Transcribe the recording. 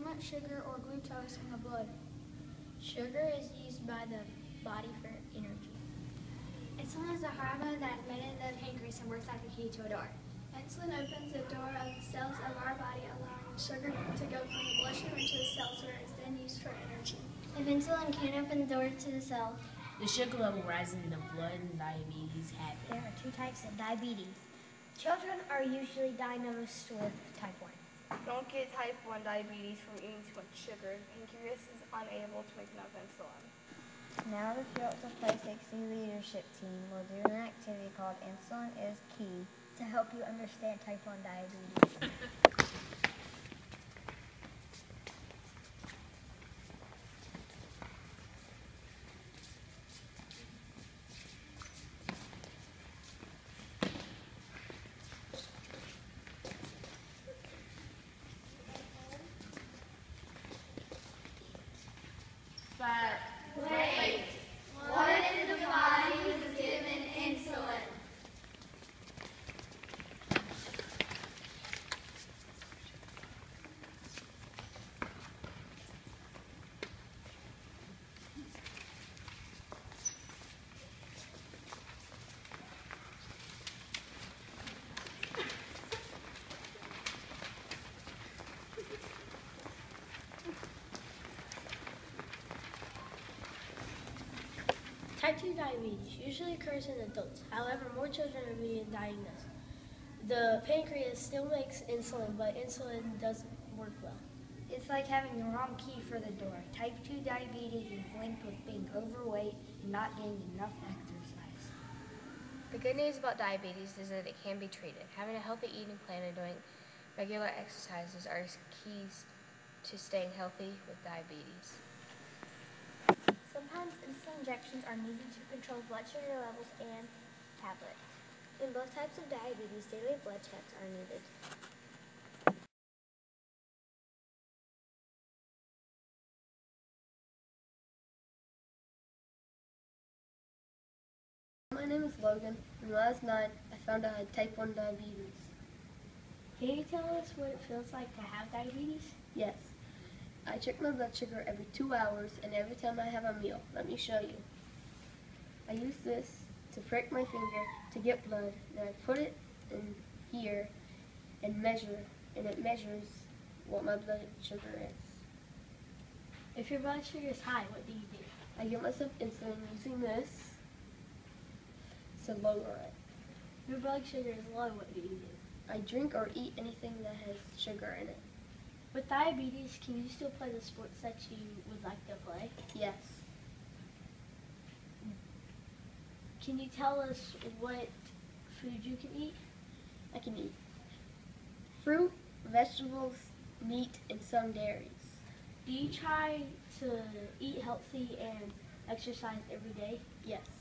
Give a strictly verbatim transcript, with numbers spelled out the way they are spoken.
much sugar or glucose in the blood? Sugar is used by the body for energy. Insulin is a hormone that is made in the pancreas and works like a key to a door. Insulin opens the door of the cells of our body, allowing sugar to go from the bloodstream into the cells where it is then used for energy. If insulin can't open the door to the cell, the sugar level rises in the blood and diabetes happens. There are two types of diabetes. Children are usually diagnosed with type one. Don't get type one diabetes from eating too much sugar. The pancreas is unable to make enough insulin. Now the Fields of Play sixty leadership team will do an activity called Insulin is Key to help you understand type one diabetes. But wait, what if the body was given insulin? Type two diabetes usually occurs in adults. However, more children are being diagnosed. The pancreas still makes insulin, but insulin doesn't work well. It's like having the wrong key for the door. Type two diabetes is linked with being overweight and not getting enough exercise. The good news about diabetes is that it can be treated. Having a healthy eating plan and doing regular exercises are keys to staying healthy with diabetes. Sometimes insulin injections are needed to control blood sugar levels and tablets. In both types of diabetes, daily blood checks are needed. My name is Logan, and last night I found I had type one diabetes. Can you tell us what it feels like to have diabetes? Yes. I check my blood sugar every two hours and every time I have a meal. Let me show you. I use this to prick my finger to get blood, and I put it in here and measure, and it measures what my blood sugar is. If your blood sugar is high, what do you do? I give myself insulin using this to lower it. If your blood sugar is low, what do you do? I drink or eat anything that has sugar in it. With diabetes, can you still play the sports that you would like to play? Yes. Can you tell us what food you can eat? I can eat fruit, vegetables, meat, and some dairies. Do you try to eat healthy and exercise every day? Yes.